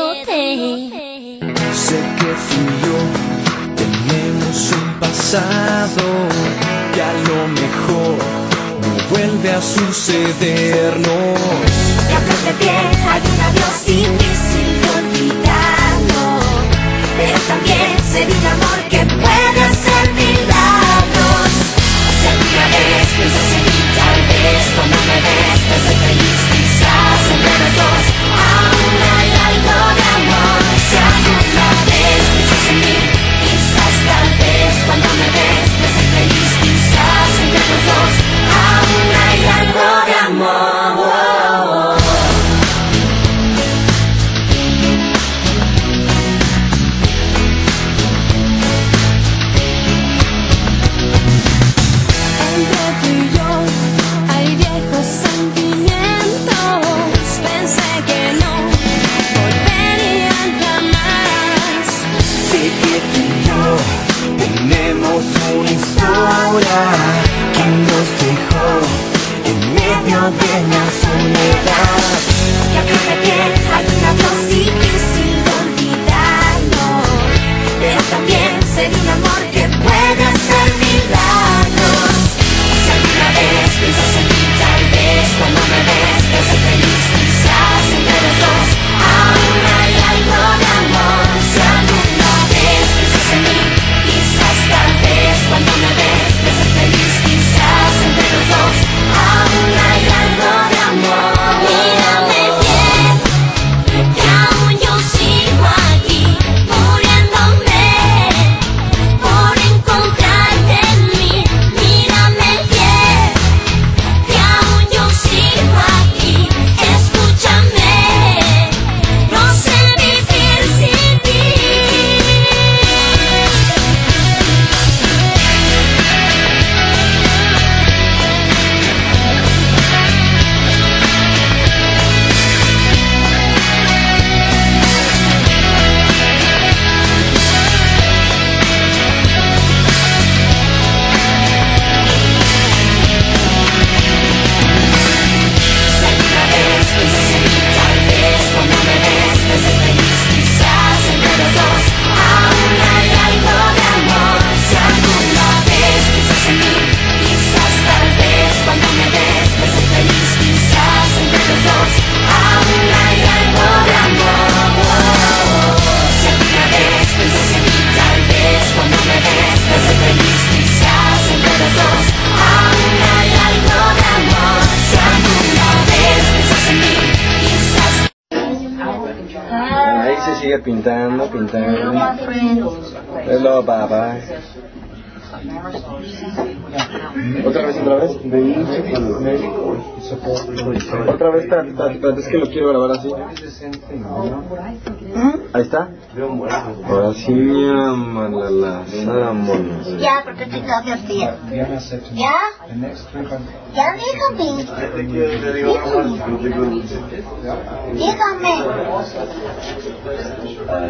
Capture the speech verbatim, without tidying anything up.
Sé que tú y yo tenemos un pasado que a lo mejor no vuelve a sucedernos. Que a flor de piel hay un adiós difícil de olvidarlo, pero también sé de un amor que puede hacer milagros. Si alguna vez piensas en mí, tal vez cuando me ves, te soy feliz, quizás entre los dos aún hay algo de amor. Si alguna vez piensas en mí, quizás tal vez cuando me ves, te soy feliz, quizás entre los dos aún hay algo de amor. Una historia que nos dejó en medio de la soledad. Que a flor de piel hay un adiós difícil de olvidarlo, pero también sé de un amor que puede hacer milagros. Si alguna vez piensas en mí, tal vez cuando me ves, te soy feliz, quizás entre los dos aún hay algo de amor. Si alguna vez piensas en mí, quizás tal vez cuando me ves, te soy feliz, quizás entre los dos aún hay algo de amor. Mírame bien, que aún yo sigo aquí, muriéndome por encontrarte en mí. Mírame bien, que aún yo sigo aquí, escúchame, no sé vivir sin ti. Ahí se sigue pintando, pintando. Hello, papá. Otra vez, otra vez. Otra vez, espérate, espérate, es que lo quiero grabar así. Ahí está. Ahora sí, la vámonos. Ya, porque estoy toda divertida. ¿Ya? Ya, dígame. Dígame. Dígame.